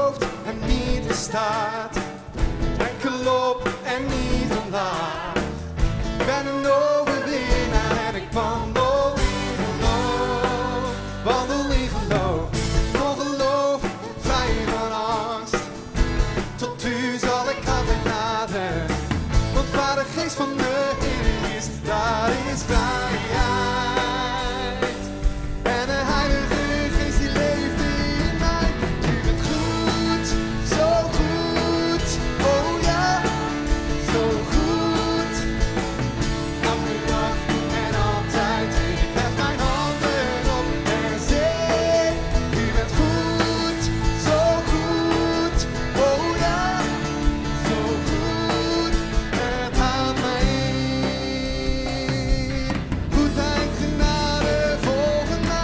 hoofd en niet de staart. Enkel op en niet omlaag. Ik ben een overwinnaar en ik wandel in geloof. Wandel in geloof, vol geloof, vrij van angst. Tot u zal ik altijd naderen. Want waar de geest van de Heer is, daar is vrijheid. En de Heilige Geest die leeft in mij. U bent goed, zo goed, oh ja, zo goed. Elke dag en altijd, ik heb mijn handen op en zeg, u bent goed, zo goed, oh ja, zo goed. Het haalt mij in. Goedheid, genade volgen mij.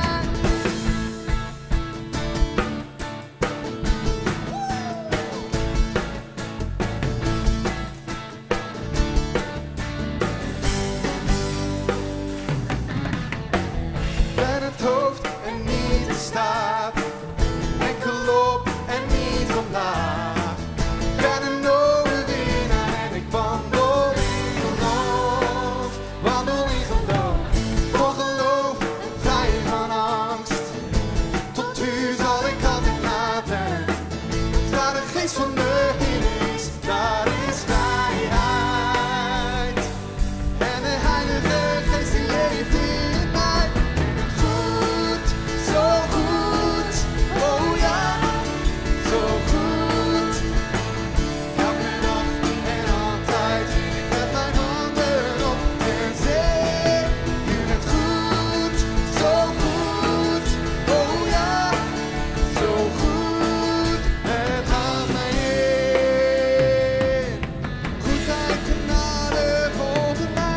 Ben het hoofd en niet de staart. Enkel op en niet omlaag. Ben een overwinnaar en ik wandel in geloof. Wandel in geloof, voor geloof, vrij van angst. Tot u zal ik altijd naderen. Waar de geest van de Heer is, daar is vrijheid. En de Heilige Geest die leeft in mij. Goed, zo goed, oh ja, zo goed. Elke dag en altijd, ik heb mijn handen op en zeg, u bent goed, zo goed, oh ja, zo goed. Het haalt mij in. Goedheid, genade volgen mij.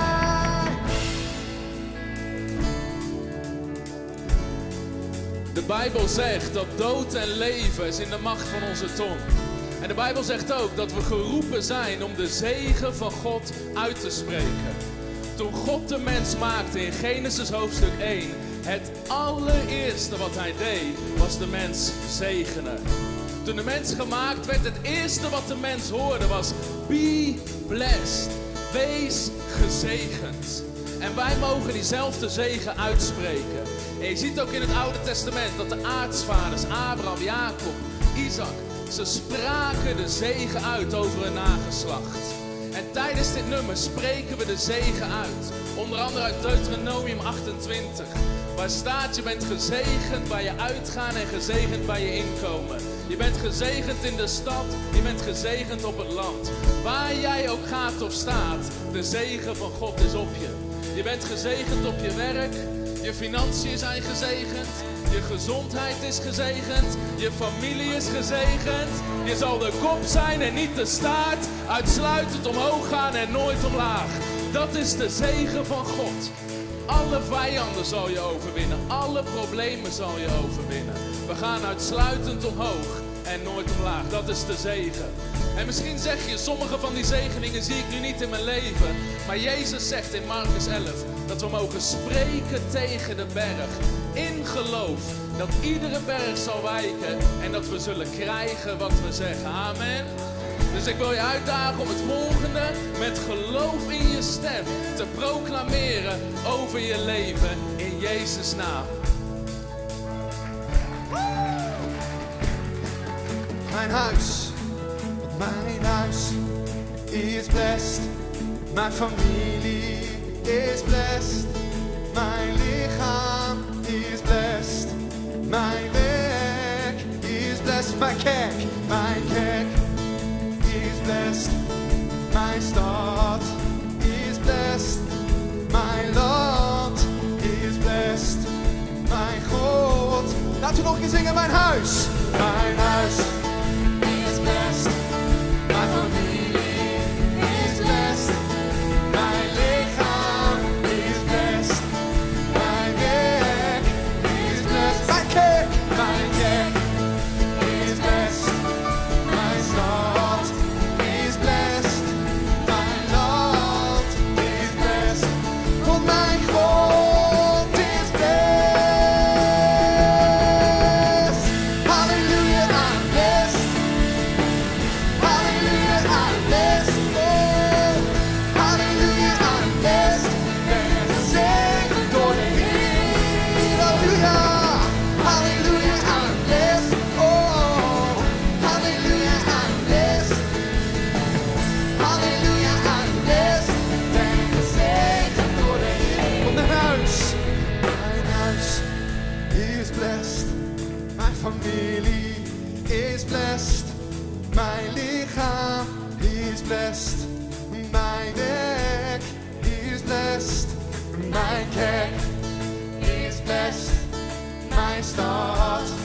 De Bijbel zegt dat dood en leven is in de macht van onze tong. En de Bijbel zegt ook dat we geroepen zijn om de zegen van God uit te spreken. Toen God de mens maakte in Genesis hoofdstuk 1, het allereerste wat hij deed was de mens zegenen. Toen de mens gemaakt werd, het eerste wat de mens hoorde was: be blessed, wees gezegend. En wij mogen diezelfde zegen uitspreken. En je ziet ook in het Oude Testament dat de aartsvaders, Abraham, Jacob, Isaac, ze spraken de zegen uit over hun nageslacht. En tijdens dit nummer spreken we de zegen uit. Onder andere uit Deuteronomium 28. Waar staat: je bent gezegend bij je uitgaan en gezegend bij je inkomen. Je bent gezegend in de stad, je bent gezegend op het land. Waar jij ook gaat of staat, de zegen van God is op je. Je bent gezegend op je werk, je financiën zijn gezegend, je gezondheid is gezegend, je familie is gezegend. Je zal de kop zijn en niet de staart, uitsluitend omhoog gaan en nooit omlaag. Dat is de zegen van God. Alle vijanden zal je overwinnen, alle problemen zal je overwinnen. We gaan uitsluitend omhoog en nooit omlaag. Dat is de zegen. En misschien zeg je, sommige van die zegeningen zie ik nu niet in mijn leven. Maar Jezus zegt in Marcus 11 dat we mogen spreken tegen de berg. In geloof dat iedere berg zal wijken en dat we zullen krijgen wat we zeggen. Amen. Dus ik wil je uitdagen om het volgende met geloof in je stem te proclameren over je leven in Jezus' naam. Mijn huis, mijn huis is blessed. Mijn familie is blessed. Mijn lichaam is blessed. Mijn werk is blessed. Mijn kerk is blessed. Mijn stad is blessed. Mijn land is blessed. Mijn God. Laten we nog eens zingen. Mijn huis is blessed. Mijn familie is blessed. Mijn lichaam is blessed. Mijn werk is blessed. Mijn kerk is blessed. Mijn stad is blessed. Mijn land is blessed. Want mijn God is blessed. Halleluja, amen. is blessed. Mijn lichaam is blessed. Mijn nek is blessed. Mijn kerk is blessed. Mijn stad